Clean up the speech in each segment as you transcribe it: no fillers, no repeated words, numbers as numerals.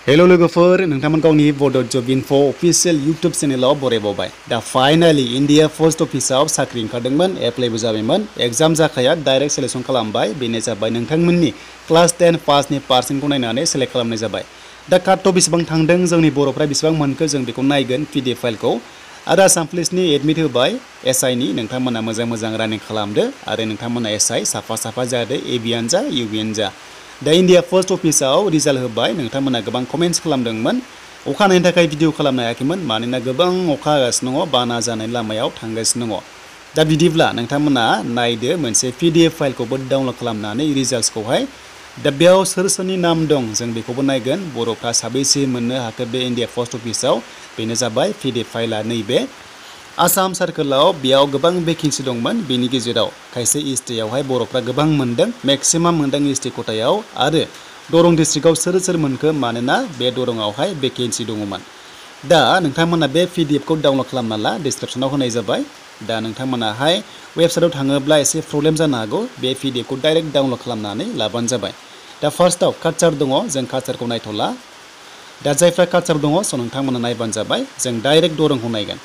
hello लोगोफोर नोंथांमोन गावनि बड' जब इनफो अफिशियेल यूट्यूब चेनेलाव बरायबावबाय दा फाइनाली इंडिया पोस्ट ऑफिसाव साख्रि ओंखारदोंमोन एप्लाइबो जाबायमोन एग्जाम जाखाया डाइरेक्ट सिलेक्शन खालामबाय बेनो जाबाय नोंथांमोननि क्लास 10 पासनि पार्सेन्टखौ नायनानै सेलेक्ट खालामनाय जाबाय दा काट अफ बेसेबां थांदों जोंनि बर'फ्रा बेसेबां मोनखो जों बेखौ नायगोन पीडीएफ फाइलखौ आरो आसाम पुलिसनि एडमिट होबाय एसआईनि नोंथांमोना मोजां रानिं खालामदो आरो नोंथांमोना एसआई साफा जादो एबियानो जा इउबियानो जा दा इंडिया पोस्ट ऑफिसाव रिजाल्ट होबाय नोंथांमोना गोबां कमेन्ट्स खालामदोंमोन अखा हानायनि थाखाय भिडिअ खालामनो हायाखैमोन मानोना गोबां अखा हागासिनो दङ बाना जानाय लामायाव थांगासिनो दङ दा बिदिब्ला नोंथांमोना नायदो मोनसे पीडीएफ फाइलखौबो डाउनलड खालामनानै रिजाल्ट्सखौहाय दा बेयाव सोरनि नाम दं जों बेखौबो नायगोन बर'फ्रा साबैसे मोननो हाखो बे इंडिया पोस्ट ऑफिसाव बेनो जाबाय पीडीएफ फाइला नैबे आसाम सार्कलाव बेयाव गोबां वेकेन्सि दंमोन बेनि गेजेराव खायसे ईस्टआवहाय बर'फ्रा गोबां मोनदों मैक्सिमाम मोनदों ईस्ट कोटायाव आरो दरं डिस्ट्रिक्टआव सोर मोनखो मानोना बे दरंआवहाय वेकेन्सि दङमोन दा नोंथांमोना बे पीडीएफखौ डाउनलड खालामना ला डिस्क्रिप्शनाव होनाय जाबाय दा नोंथांमोनाहाय वेबसाइटआव थाङोब्ला एसे प्रब्लेम जानो हागौ बे पीडीएफखौ डाइरेक्ट डाउनलड खालामनानै लाबानो जाबाय दा फार्स्टआव कालचार दङ जों कालचारखौ नायथ'ला दा जायफ्रा कालचार दङ स नोंथांमोना नायबानो जाबाय जों डाइरेक्ट दरंखौ नायगोन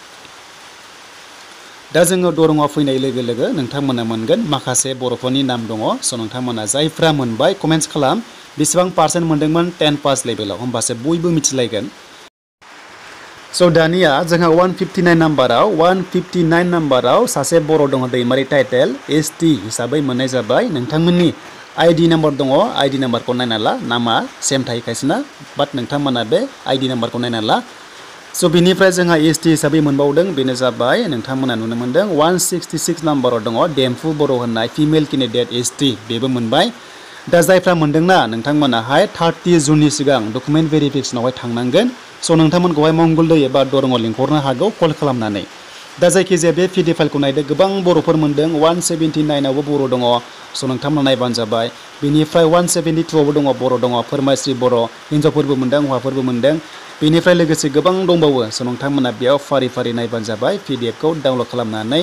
दा जोङो दरंआव फैनाय लोगो नोंथांमोना मोनगोन माखासे बर'फोरनि नाम दङ स नोंथांमोना जायफ्रा मोनबाय कमेन्ट्स खालाम बेसेबां पार्सेन्ट मोनदोंमोन 10 पास लेभेलाव होमबासो बयबो मिथिलायगोन स दानिया जोंहा 159 नाम्बाराव सासे बर' दङ दैमारि टाइटेल एसटी हिसाबै मोननाय जाबाय नोंथांमोननि आईडी नाम्बार दङ आईडी नाम्बारखौ नायना ला नामा सेम थायो खायसेना बाट नोंथांमोना बे आईडी नाम्बारखौ नायना ला स बिनिफ्राय जोंहा एसटी हिसाबै मोनबावदों बेनो जाबाय नोंथांमोना नुनो मोनदों 166 नाम्बाराव दङ देमफु बर' होननाय फिमेल कैंडिडेट एसटी बेबो मोनबाय दा जायफ्रा मोनदोंना नोंथांमोनाहाय 30 जुननि सिगां डकुमेन्ट भेरिफिकेशनावहाय थांनांगोन स नोंथांमोनखौहाय मंगलदै एबा दरंआव लिंहरनो हागौ कल खालामनानै दा जायखिजाया बे पीडीएफ फाइलखौ नायदो गोबां बर'फोर मोनदों 179 आवबो बर' दङ स नोंथांमोना नायबानो जाबाय बिनिफ्राय 172 आवबो दङ बर' दङ फोरमायस्रि बर' हिन्जावफोरबो मोनदों हौवाफोरबो मोनदों बेनिफ्राय लोगोसे गोबां दंबावो स नोंथांमोना बेयाव फारि नायबानो जाबाय पीडीएफखौ डाउनलड खालामनानै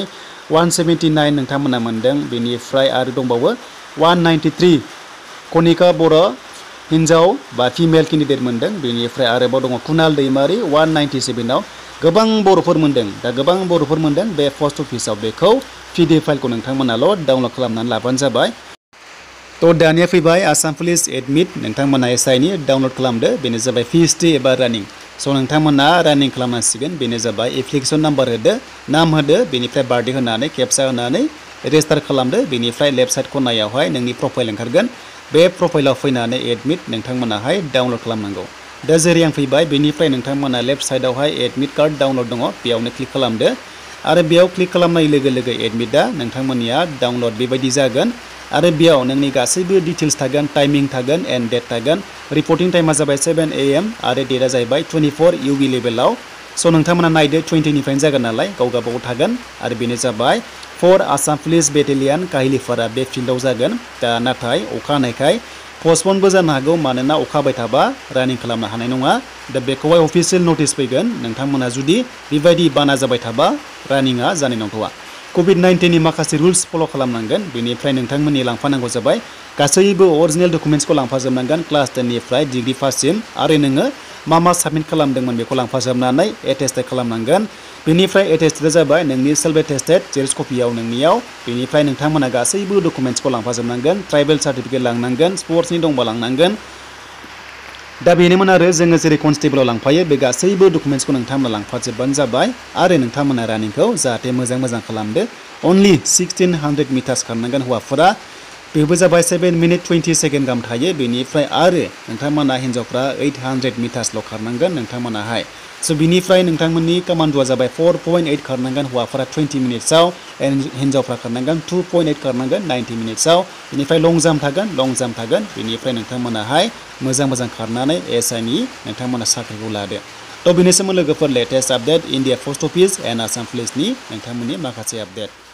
179 नोंथांमोना मोनदों बेनिफ्राय आरो दंबावो 193 कनिका बर' हिन्जाव बा फिमेल कैंडिडेट मोनदों बेनिफ्राय आरोबाव दङ कुनाल दैमारि 197 आव गोबां बर'फोर मोनदों दा गोबां बर'फोर मोनदों बे पोस्ट ऑफिसाव बेखौ पीडीएफ फाइलखौ नोंथांमोनाल' डाउनलड खालामनानै लाबानो जाबाय तो दानिया फैबाय आसाम पुलिस एडमिट नोंथांमोना एसआईनि डाउनलड खालामदो बेनो जाबाय पिएचडी एबा रानिं स नोंथांमोना रानिं खालामनांसिगोन बेनो जाबाय एप्लिकेशन नाम्बार होदो नाम होदो बेनिफ्राय बार्थडे होनानै केपचा होनानै रेजिस्टार खालामदो बेनिफ्राय लेफ्ट साइड खनायावहाय नोंनि प्रफाइल ओंखारगोन बे प्रफाइलाव फैनानै एडमिट नोंथांमोनाहाय डाउनलड खालामनांगौ दा जेरै आं फैबाय बेनिफ्राय नोंथांमोना लेफ्ट साइडआवहाय एडमिट कार्ड डाउनलड दङ बेयावनो क्लिक खालामदो आरो बेयाव क्लिक खालामनाय लोगो एडमिटआ नोंथांमोननिया डाउनलड बेबायदि जागोन आरो बेयाव नोंनि गासैबो डिटेल्स थागोन टाइमिं थागोन एन्ड डेट थागोन रिपर्टिं टाइमा जाबाय 7 AM आरो डेटआ जाहैबाय 24 UB लेभेलाव स नोंथांमोना नायदो 20निफ्रायनो जागोन नालाय गावगाबाव थागोन आरो बेनो जाबाय 4 आसाम पुलिस बेटेलियन काहिलिफारा बे फिल्डआव जागोन दा नाथाय अखा हानायखाय पस्टपनबो जानो हागौ मानोना अखा हाबाय थाबा रानिं खालामनो हानाय नङा दा बेखौहाय अफिसियेल नटिस फैगोन नोंथांमोना जुदि बेबायदि बाना जाबाय थाबा रानिंआ जानाय नंथ'आ COVID-19 नि माखासे रुल्स फल' खालामनांगोन बेनिफ्राय नोंथांमोननि लांफानांगौ जाबाय गासैबो अरिजिनेल डकुमेन्ट्सखौ लांफाजोबनांगोन क्लास 10 निफ्राय डिग्री पाससिम आरो नोङो मा साबमिट खालामदोंमोन बेखौ लांफाजोबनानै एटेस्टेड खालामनांगोन बेनिफ्राय एटेस्टेडआ जाबाय नोंनि सेल्फ एटेस्टेड जेरक्स कपियाव नोंनियाव बेनिफ्राय नोंथांमोना गासैबो डकुमेन्ट्सखौ लांफाजोबनांगोन ट्राइबेल सार्टिफिकेट लांनांगोन स्पर्ट्सनि दंबा लांनांगोन दा बेनोमोन आरो जोङो जेरै कनस्टेबलाव लांफायो बे गासैबो डकुमेन्ट्सखौ नोंथांमोना लांफाजोबबानो जाबाय आरो नोंथांमोना रानिंखौ जाहाथे मोजां खालामदो अनलि 1600 मिटार्स खारनांगोन हौवाफोरा बेबो जाबाय 7 मिनिट 20 सेकेन्ड गाहाम थायो बेनिफ्राय आरो नोंथांमोना हिन्जावफ्रा 800 मिटार्सल' खारनांगोन नोंथांमोनाहाय स बिनिफ्राय नोंथांमोननि कमान्ड'आ जाबाय 4.8 खारनांगोन हौवाफोरा 20 मिनिट्सआव हिन्जावफ्रा खारनांगोन 2.8 खारनांगोन 90 मिनिट्सआव बेनिफ्राय लं जाम्प थागोन बेनिफ्राय नोंथांमोनाहाय मोजां खारनानै एसआईनि नोंथांमोना साख्रिखौ लादो थ' बेनिसिम लोगोफोर latest update India Post Office and Assam पुलिसनि नोंथांमोननि माखासे आपडेट